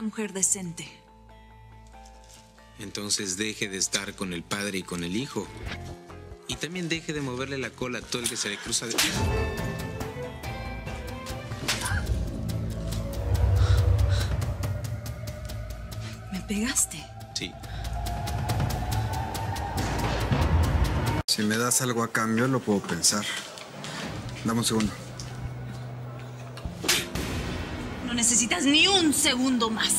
mujer decente. Entonces deje de estar con el padre y con el hijo. Y también deje de moverle la cola a todo el que se le cruza de... ¿Me pegaste? Sí. Si me das algo a cambio, lo puedo pensar. Dame un segundo. No necesitas ni un segundo más.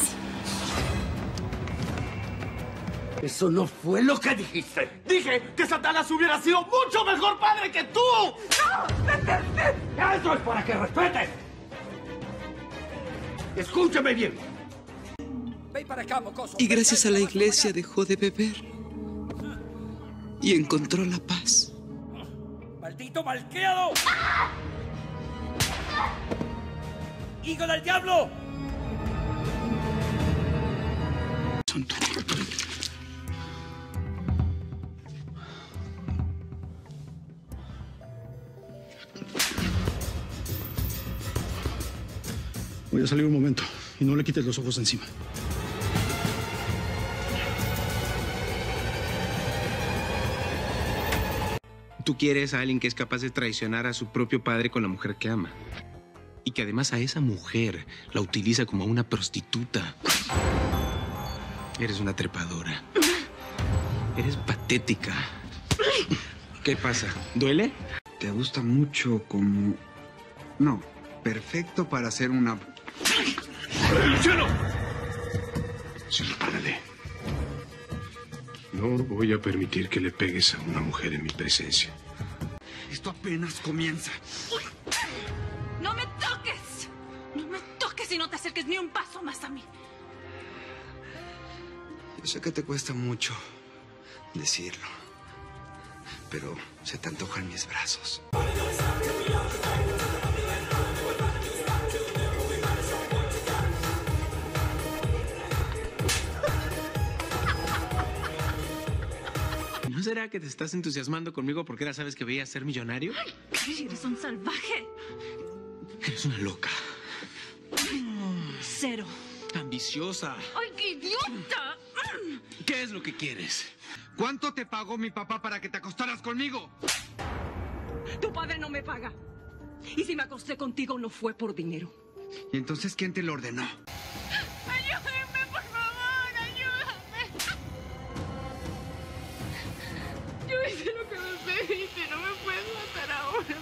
Eso no fue lo que dijiste. Dije que Satanás hubiera sido mucho mejor padre que tú. ¡No! ¡Eso es para que respetes! Escúchame bien. Ven para acá, mocoso. Y gracias a la iglesia dejó de beber. Y encontró la paz. ¡Maldito malcriado! ¡Hijo del diablo! Voy a salir un momento y no le quites los ojos de encima. Tú quieres a alguien que es capaz de traicionar a su propio padre con la mujer que ama. Y que además a esa mujer la utiliza como a una prostituta. Eres una trepadora. Eres patética. ¿Qué pasa? ¿Duele? Te gusta mucho como... No, perfecto para hacer una... ¡Luciano! Señor, párale. No voy a permitir que le pegues a una mujer en mi presencia. Esto apenas comienza. ¡No me toques! ¡No me toques y no te acerques ni un paso más a mí! Yo sé que te cuesta mucho decirlo, pero se te antojan mis brazos. ¿No será que te estás entusiasmando conmigo porque ahora sabes que veía ser millonario? ¡Ay, eres un salvaje! Eres una loca. Cero. Ambiciosa. ¡Ay, qué idiota! ¿Qué es lo que quieres? ¿Cuánto te pagó mi papá para que te acostaras conmigo? Tu padre no me paga. Y si me acosté contigo no fue por dinero. ¿Y entonces quién te lo ordenó? ¡Ayúdenme, por favor! ¡Ayúdame! Yo hice lo que me pediste. No me puedes matar ahora.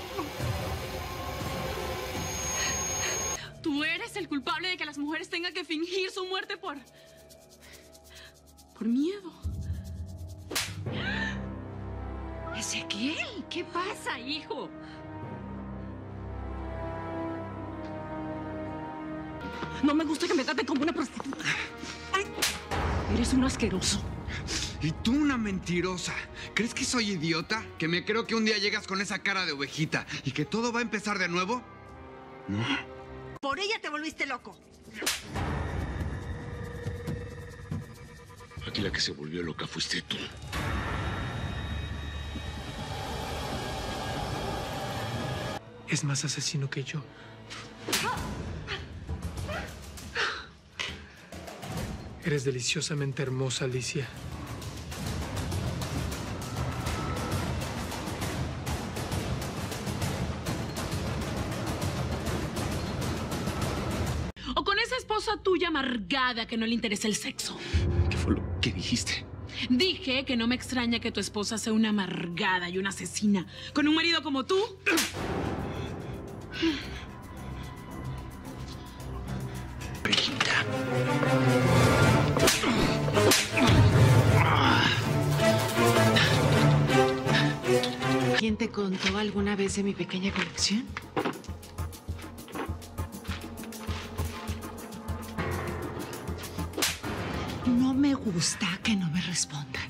Tú eres el culpable de que las mujeres tengan que fingir su muerte por miedo. Ezequiel, ¿qué pasa, hijo? No me gusta que me traten como una prostituta. Ay, eres un asqueroso. Y tú una mentirosa. ¿Crees que soy idiota? ¿Que me creo que un día llegas con esa cara de ovejita y que todo va a empezar de nuevo? No. Por ella te volviste loco. Aquí la que se volvió loca fuiste tú. Es más asesino que yo. Eres deliciosamente hermosa, Alicia. O con esa esposa tuya amargada que no le interesa el sexo. ¿Qué fue lo que dijiste? Dije que no me extraña que tu esposa sea una amargada y una asesina. Con un marido como tú. ¿Quién te contó alguna vez de mi pequeña colección? No me gusta que no me respondan.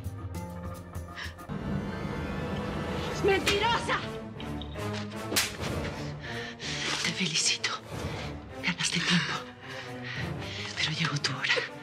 ¡Mentirosa! Te felicito. Ganaste tiempo. Pero llegó tu hora.